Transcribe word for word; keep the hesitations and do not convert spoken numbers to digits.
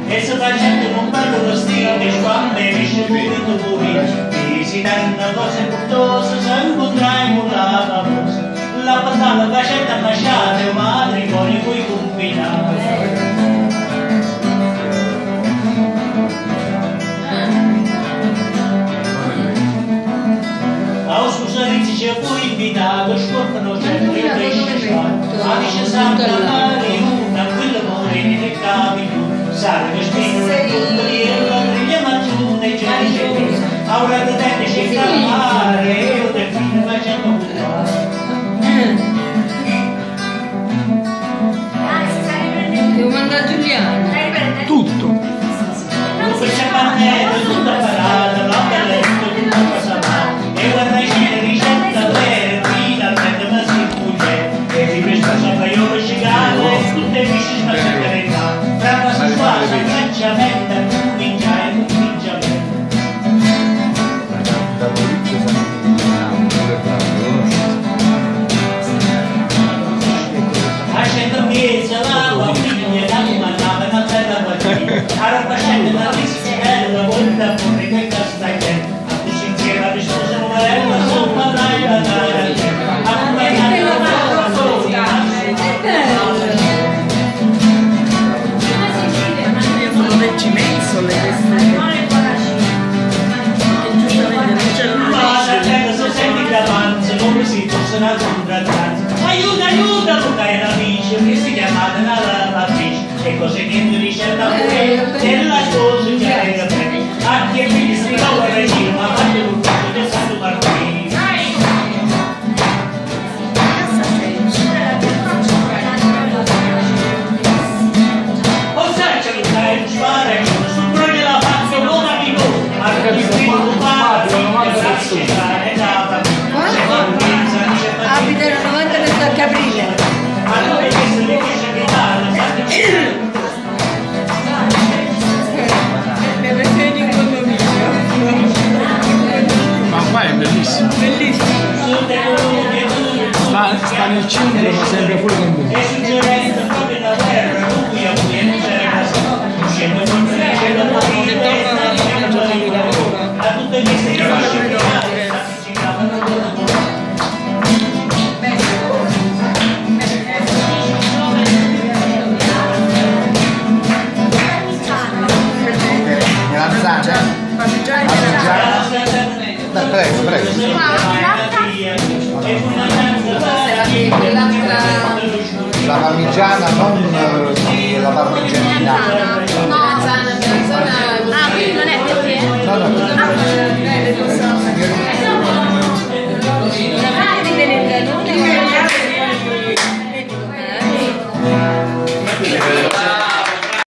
e se facendo un bello vestito e quando esce pulito pulito visitando cose gustose se incontriamo la famosa la patata facetta lasciata un matrimonio cui combinare. A scusa dici ci fu invitato scorpano sempre il pesce ma dice sempre la riuna quello morire ne capi tu sai che spino la tuttoria la griglia mazzuna e c'è ora che te ne c'è calmare io te fino facendo buttare devo mandare a Giuliano tutto tu c'è pannello tutta parata la bellezza tutta passata e guarda c'è ricetta vera finalmente ma si fugge e di questa sopra io ho scigato e tutte pesci sta serenità tra una squadra franciamente comincia e comincia facendo piezza l'acqua figlia la manava una bella mattina alla facendo la rischiella volta pure che castaglietta la risposta novella sopra dai da dai accompagnare la mano sola sono vecchi mensole ma se senti davanti come si fosse una contrattanza aiuta aiuta tutta è l'amici che si chiamate una lavatrice e così niente ricetta pure nella cosa che hai da prendere anche qui si trova il regime ma fate un po' di santo partito o sai c'è un dai spare sul broglie la faccio non amico ma che ti dico padre grazie e nada abita il novanta per Caprile allora che se le dice che parla ma qua è bellissimo bellissimo sta, sta nel centro ma sembra pure con voi e suggerendo proprio la guerra lui a cui non c'era uscendo con a tutte queste cose prego, prego. La parmigiana non